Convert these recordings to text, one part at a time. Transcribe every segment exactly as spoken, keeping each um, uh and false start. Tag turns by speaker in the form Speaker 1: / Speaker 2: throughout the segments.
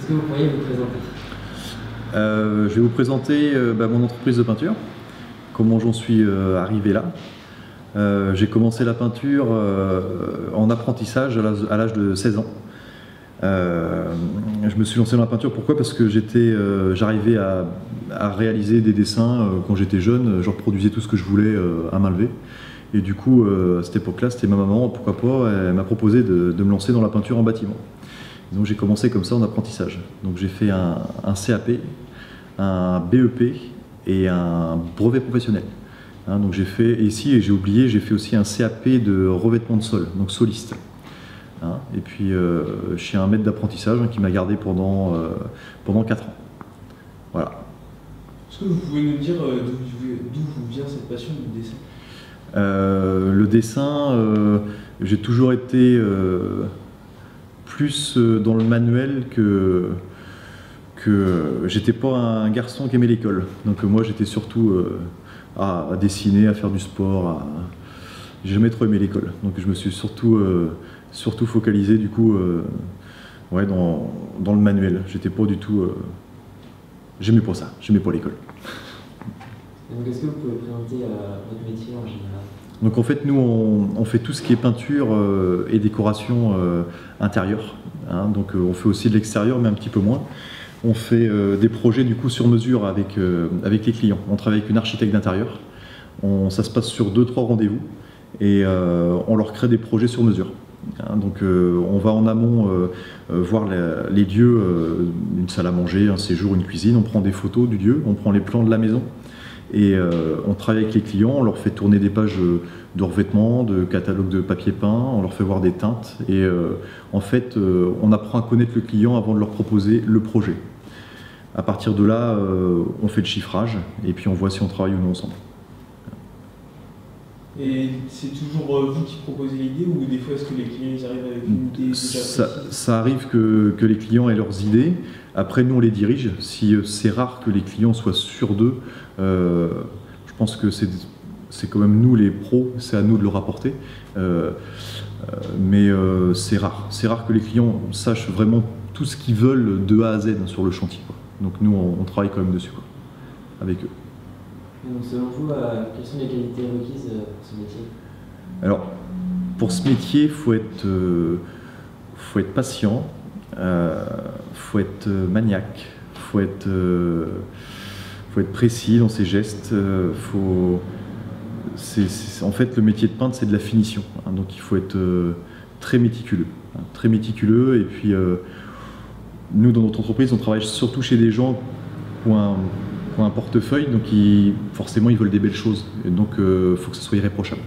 Speaker 1: Est-ce que vous pourriez vous présenter?
Speaker 2: euh, Je vais vous présenter euh, bah, mon entreprise de peinture, comment j'en suis euh, arrivé là. Euh, j'ai commencé la peinture euh, en apprentissage à l'âge de seize ans. Euh, je me suis lancé dans la peinture, pourquoi? Parce que j'étais, euh, j'arrivais à, à réaliser des dessins euh, quand j'étais jeune, je reproduisais tout ce que je voulais euh, à main levée. Et du coup, euh, à cette époque-là, c'était ma maman, pourquoi pas, elle m'a proposé de, de me lancer dans la peinture en bâtiment. Donc j'ai commencé comme ça en apprentissage. Donc j'ai fait un, un C A P, un B E P et un brevet professionnel. Hein, donc j'ai fait, et ici, j'ai oublié, j'ai fait aussi un C A P de revêtement de sol, donc soliste. Hein, et puis euh, je suis un maître d'apprentissage hein, qui m'a gardé pendant, euh, pendant quatre ans. Voilà.
Speaker 3: Est-ce que vous pouvez nous dire euh, d'où vous vient cette passion du dessin?
Speaker 2: euh, Le dessin, euh, j'ai toujours été euh, plus dans le manuel que... que j'étais pas un garçon qui aimait l'école. Donc moi j'étais surtout euh, à, à dessiner, à faire du sport. À... J'ai jamais trop aimé l'école. Donc je me suis surtout... Euh, surtout focalisé du coup euh, ouais, dans, dans le manuel. J'étais pas du tout... Euh, j'aimais pas ça, j'aimais pas l'école.
Speaker 1: Donc est-ce que vous pouvez présenter euh, votre métier en général?
Speaker 2: Donc en fait nous on, on fait tout ce qui est peinture euh, et décoration euh, intérieure. Hein, donc euh, on fait aussi de l'extérieur mais un petit peu moins. On fait euh, des projets du coup sur mesure avec, euh, avec les clients. On travaille avec une architecte d'intérieur. Ça se passe sur deux trois rendez-vous et euh, on leur crée des projets sur mesure. Hein, donc euh, on va en amont euh, euh, voir les, les lieux, euh, une salle à manger, un séjour, une cuisine, on prend des photos du lieu, on prend les plans de la maison et euh, on travaille avec les clients, on leur fait tourner des pages de revêtement, de catalogue de papier peint, on leur fait voir des teintes et euh, en fait euh, on apprend à connaître le client avant de leur proposer le projet. À partir de là, euh, on fait le chiffrage et puis on voit si on travaille ou non ensemble.
Speaker 3: Et c'est toujours vous qui proposez l'idée ou des fois est-ce que les clients ils arrivent avec une idée déjà
Speaker 2: ça,
Speaker 3: précise?
Speaker 2: ça arrive que, que les clients aient leurs idées, après nous on les dirige, si c'est rare que les clients soient sûrs d'eux, euh, je pense que c'est quand même nous les pros, c'est à nous de leur apporter, euh, euh, mais euh, c'est rare, c'est rare que les clients sachent vraiment tout ce qu'ils veulent de A à Z sur le chantier, quoi. Donc nous on, on travaille quand même dessus, quoi, avec eux.
Speaker 1: Donc selon vous, euh, quelles sont les qualités requises euh, pour ce métier?
Speaker 2: Alors, pour ce métier, il faut être, euh, faut être patient, il euh, faut être maniaque, il faut être, euh, faut être précis dans ses gestes. Euh, faut, c'est, c'est, en fait, le métier de peintre, c'est de la finition. Hein, donc il faut être euh, très méticuleux. Hein, très méticuleux. Et puis, euh, nous, dans notre entreprise, on travaille surtout chez des gens qui ont un... un portefeuille, donc ils, forcément ils veulent des belles choses, et donc il euh, faut que ce soit irréprochable.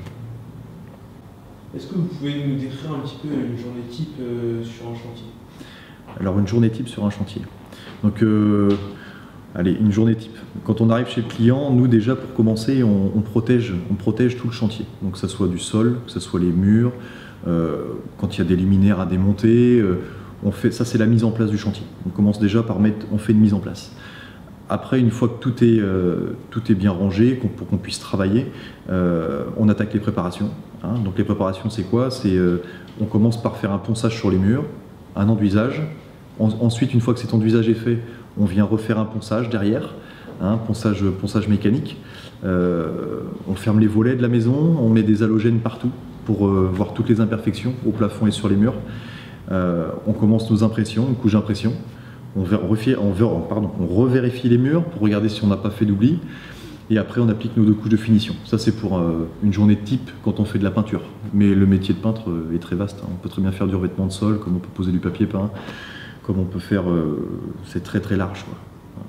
Speaker 3: Est-ce que vous pouvez nous décrire un petit peu une journée type euh, sur un chantier?
Speaker 2: Alors une journée type sur un chantier. Donc euh, allez, une journée type. Quand on arrive chez le client, nous déjà pour commencer, on, on, protège, on protège tout le chantier. Donc que ce soit du sol, que ce soit les murs, euh, quand il y a des luminaires à démonter, euh, on fait, ça c'est la mise en place du chantier. On commence déjà par mettre, on fait une mise en place. Après, une fois que tout est, euh, tout est bien rangé, qu'on, pour qu'on puisse travailler, euh, on attaque les préparations. Hein. Donc les préparations, c'est quoi? C'est, euh, on commence par faire un ponçage sur les murs, un enduisage. En, ensuite, une fois que cet enduisage est fait, on vient refaire un ponçage derrière, hein, ponçage, ponçage mécanique. Euh, on ferme les volets de la maison, on met des halogènes partout pour euh, voir toutes les imperfections au plafond et sur les murs. Euh, on commence nos impressions, une couche d'impression. On, vérifie, on, pardon, on revérifie les murs pour regarder si on n'a pas fait d'oubli. Et après, on applique nos deux couches de finition. Ça, c'est pour euh, une journée type quand on fait de la peinture. Mais le métier de peintre euh, est très vaste. Hein. On peut très bien faire du revêtement de sol, comme on peut poser du papier peint, comme on peut faire... Euh, c'est très très large, quoi.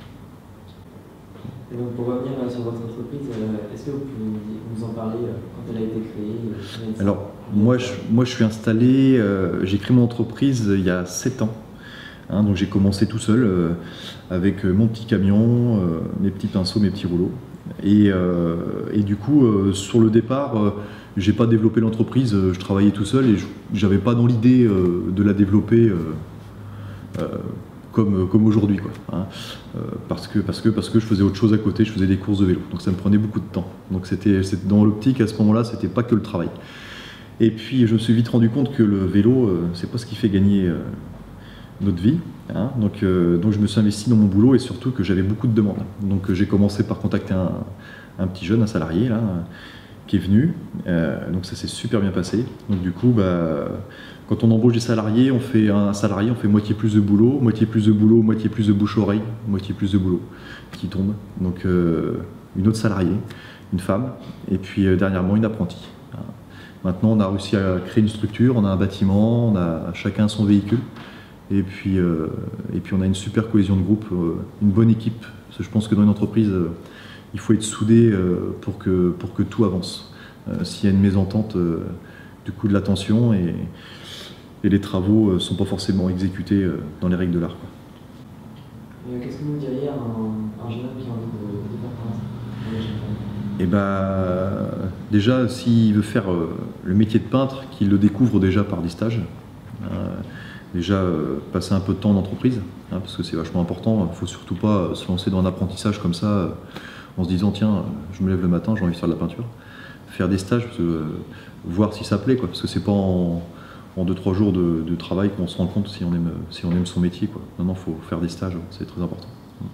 Speaker 1: Et donc, pour revenir euh, sur votre entreprise, euh, est-ce que vous pouvez nous en parler euh, quand elle a été créée? Euh,
Speaker 2: Alors, moi je, moi, je suis installé... Euh, j'ai créé mon entreprise il y a sept ans. Hein, donc j'ai commencé tout seul euh, avec mon petit camion, euh, mes petits pinceaux, mes petits rouleaux. Et, euh, et du coup, euh, sur le départ, euh, j'ai pas développé l'entreprise, euh, je travaillais tout seul et j'avais pas dans l'idée euh, de la développer euh, euh, comme, comme aujourd'hui, quoi. Hein, euh, parce que, parce que, parce que je faisais autre chose à côté, je faisais des courses de vélo, donc ça me prenait beaucoup de temps. Donc c'était dans l'optique à ce moment-là, c'était pas que le travail. Et puis je me suis vite rendu compte que le vélo, euh, c'est pas ce qui fait gagner. Euh, notre vie. Hein. Donc, euh, donc je me suis investi dans mon boulot et surtout que j'avais beaucoup de demandes. Donc euh, j'ai commencé par contacter un, un petit jeune, un salarié là, qui est venu. Euh, donc ça s'est super bien passé. Donc du coup, bah, quand on embauche des salariés, on fait un salarié, on fait moitié plus de boulot, moitié plus de boulot, moitié plus de bouche-oreille, moitié plus de boulot qui tombe. Donc euh, une autre salariée, une femme, et puis euh, dernièrement une apprentie. Maintenant, on a réussi à créer une structure, on a un bâtiment, on a chacun son véhicule. Et puis, euh, et puis on a une super cohésion de groupe, euh, une bonne équipe. Parce que je pense que dans une entreprise, euh, il faut être soudé euh, pour, que, pour que tout avance. Euh, S'il y a une mésentente, euh, du coup de l'attention et, et les travaux ne sont pas forcément exécutés euh, dans les règles de l'art.
Speaker 1: Qu'est-ce que vous diriez à un, un jeune homme qui a envie de, de faire peintre?
Speaker 2: Et bah, déjà, s'il veut faire euh, le métier de peintre, qu'il le découvre déjà par des stages. Euh, déjà, euh, passer un peu de temps en entreprise, hein, parce que c'est vachement important. Il ne faut surtout pas se lancer dans un apprentissage comme ça, euh, en se disant tiens, je me lève le matin, j'ai envie de faire de la peinture. Faire des stages, parce que, euh, voir si ça plaît, quoi, parce que c'est pas en, en deux trois jours de, de travail qu'on se rend compte si on aime, si on aime son métier, quoi. Non, non, il faut faire des stages, c'est très important.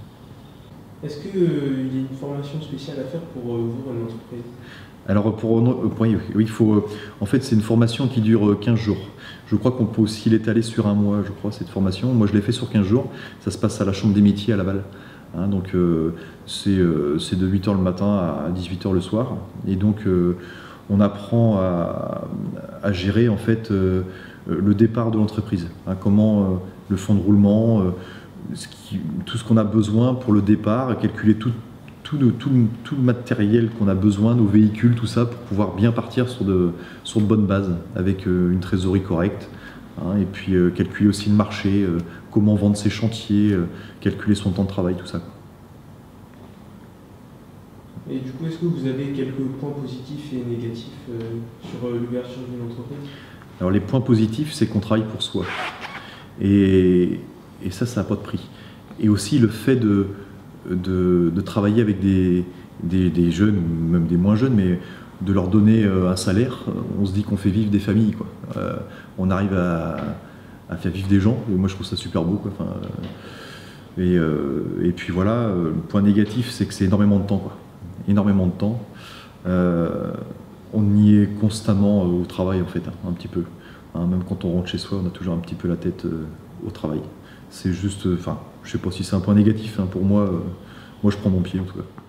Speaker 3: Est-ce qu'il euh, y a une formation spéciale à faire pour euh, ouvrir une entreprise?
Speaker 2: Alors, pour, pour, oui, il faut, en fait, c'est une formation qui dure quinze jours. Je crois qu'on peut aussi l'étaler sur un mois, je crois, cette formation. Moi, je l'ai fait sur quinze jours. Ça se passe à la Chambre des métiers à Laval. Hein, donc, euh, c'est euh, de huit heures le matin à dix-huit heures le soir. Et donc, euh, on apprend à, à gérer, en fait, euh, le départ de l'entreprise. Hein, comment euh, le fonds de roulement, euh, ce qui, tout ce qu'on a besoin pour le départ, calculer tout, tout, de, tout, tout le matériel qu'on a besoin, nos véhicules, tout ça, pour pouvoir bien partir sur de, sur de bonnes bases, avec euh, une trésorerie correcte. Hein, et puis euh, calculer aussi le marché, euh, comment vendre ses chantiers, euh, calculer son temps de travail, tout ça.
Speaker 3: Et du coup, est-ce que vous avez quelques points positifs et négatifs euh, sur euh, l'ouverture d'une entreprise?
Speaker 2: Alors les points positifs, c'est qu'on travaille pour soi. Et, et ça, ça n'a pas de prix. Et aussi le fait de, de, de travailler avec des, des, des jeunes, ou même des moins jeunes, mais de leur donner un salaire, on se dit qu'on fait vivre des familles, quoi. Euh, on arrive à, à faire vivre des gens, et moi je trouve ça super beau, quoi. Enfin, et, euh, et puis voilà, le point négatif, c'est que c'est énormément de temps, quoi. Énormément de temps. Euh, on y est constamment au travail, en fait, hein, un petit peu. Hein, même quand on rentre chez soi, on a toujours un petit peu la tête euh, au travail. C'est juste, enfin, je sais pas si c'est un point négatif, hein, pour moi, euh, moi je prends mon pied en tout cas.